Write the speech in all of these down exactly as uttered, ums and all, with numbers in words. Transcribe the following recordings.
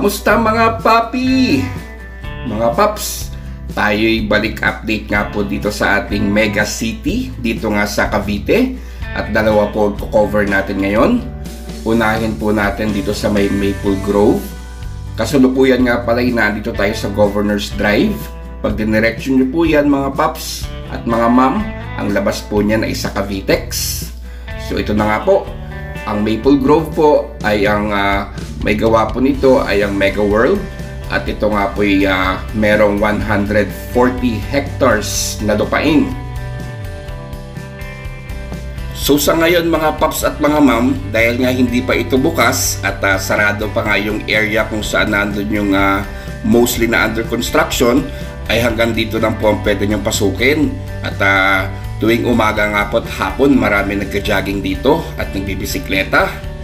Kamusta mga papi? Mga paps, tayo'y balik update nga po dito sa ating mega city, dito nga sa Cavite. At dalawa po cover natin ngayon. Unahin po natin dito sa may Maple Grove. Kasalukuyan nga pala, nandito tayo sa Governor's Drive. Pag dinireksyon nyo po yan mga paps at mga ma'am, ang labas po niyan ay sa Cavitex. So ito na nga po, ang Maple Grove po ay ang uh, may gawa po nito ay ang Mega World. At ito nga po ay uh, merong one hundred forty hectares na lupain. So sa ngayon mga paps at mga ma'am, dahil nga hindi pa ito bukas at uh, sarado pa nga yung area kung saan nandun yung uh, mostly na under construction, ay hanggang dito lang po ang pwede nyong pasukin. At uh, tuwing umaga nga po at hapon, marami nagka-jogging dito at nagbibisikleta.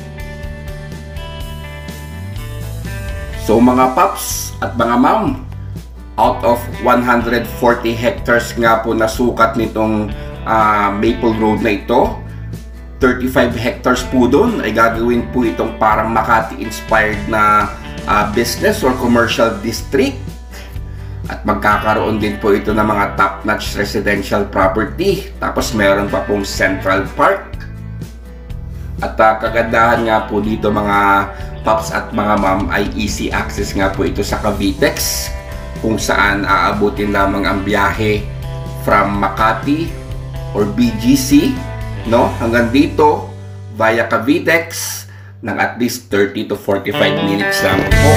So mga paps at mga ma'am, out of one hundred forty hectares nga po na sukat nitong uh, Maple Road na ito, thirty-five hectares po doon ay gagawin po itong parang Makati-inspired na uh, business or commercial district. At magkakaroon din po ito ng mga top-notch residential property. Tapos meron pa pong Central Park. At uh, kagandahan nga po dito mga paps at mga ma'am ay easy access nga po ito sa Cavitex, kung saan aabutin lamang ang biyahe from Makati or B G C, no, hanggang dito via Cavitex ng at least thirty to forty-five minutes lang po.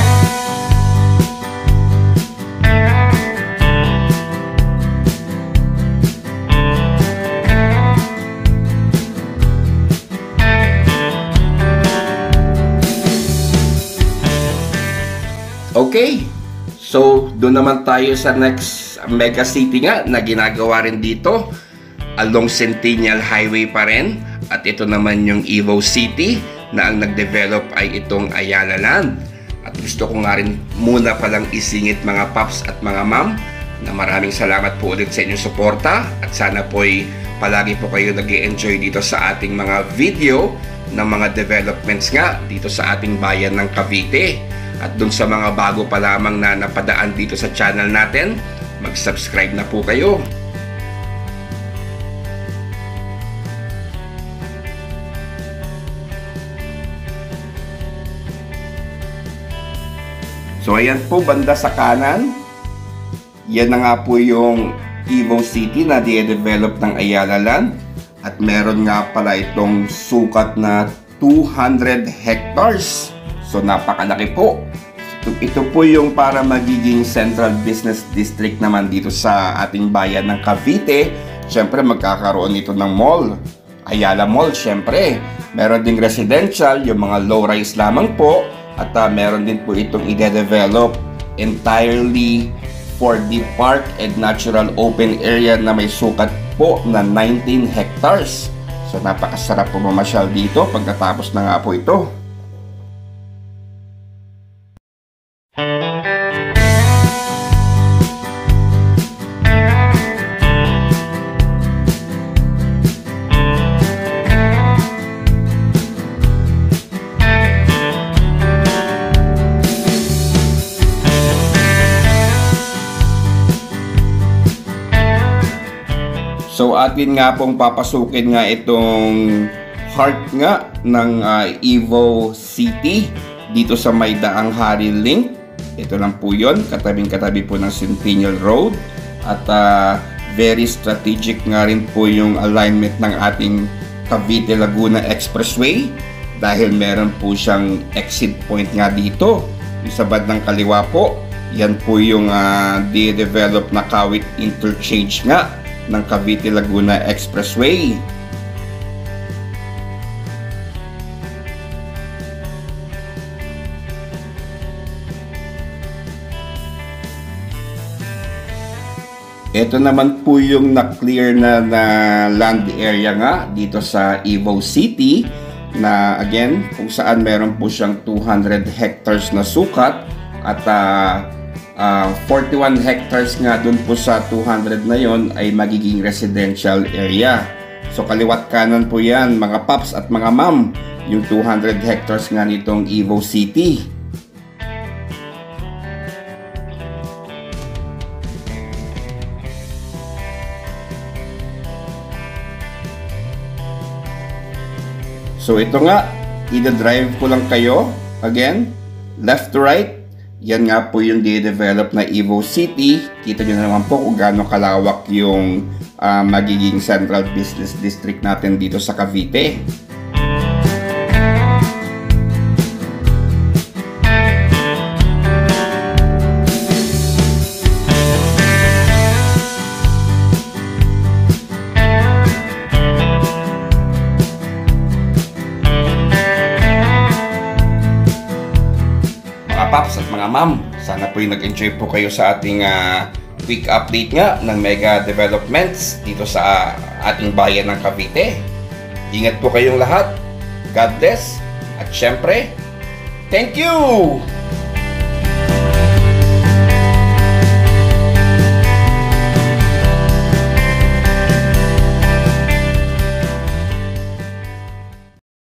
Okay, so doon naman tayo sa next mega city nga na ginagawa rin dito along Centennial Highway pa rin. At ito naman yung Evo City na ang nag-develop ay itong Ayala Land. At gusto ko nga rin muna palang isingit mga paps at mga ma'am na maraming salamat po ulit sa inyong suporta. At sana po'y palagi po kayo nag-i-enjoy dito sa ating mga video ng mga developments nga dito sa ating bayan ng Cavite. At dun sa mga bago pa lamang na napadaan dito sa channel natin, mag-subscribe na po kayo. So ayan po, banda sa kanan, yan na nga po yung Evo City na di-develop ng Ayala Land. At meron nga pala itong sukat na two hundred hectares. So napakalaki po. Ito po yung para magiging Central Business District naman dito sa ating bayan ng Cavite. Siyempre magkakaroon ito ng mall, Ayala Mall siyempre. Meron ding residential, yung mga low-rise lamang po. At uh, meron din po itong i-develop entirely for the park and natural open area na may sukat po na nineteen hectares. So napakasarap po mamasyal dito pagkatapos na nga po ito. So atin nga pong papasukin nga itong heart nga ng uh, Evo City dito sa may Daang Hari Link. Ito lang po yun, katabing-katabi po ng Centennial Road. At uh, very strategic nga rin po yung alignment ng ating Cavite Laguna Expressway dahil meron po siyang exit point nga dito. Yung sa bandang kaliwa po, yan po yung uh, di-develop na Kawit Interchange nga ng Cavite Laguna Expressway. Ito naman po yung na-clear na, na land area nga dito sa Evo City na again kung saan meron po siyang two hundred hectares na sukat at uh, Uh, forty-one hectares nga dun po sa two hundred na yon ay magiging residential area. So kaliwat kanan po yan mga paps at mga ma'am, yung two hundred hectares nga nitong Evo City. So ito nga, i-drive ko lang kayo. Again, left to right. Yan nga po yung de-develop na Evo City. Kita nyo naman po kung gaano kalawak yung uh, magiging Central Business District natin dito sa Cavite. Paps at mga ma'am, sana po yung nag-enjoy po kayo sa ating uh, quick update nga ng mega developments dito sa uh, ating bayan ng Cavite. Ingat po kayong lahat. God bless. At syempre, thank you!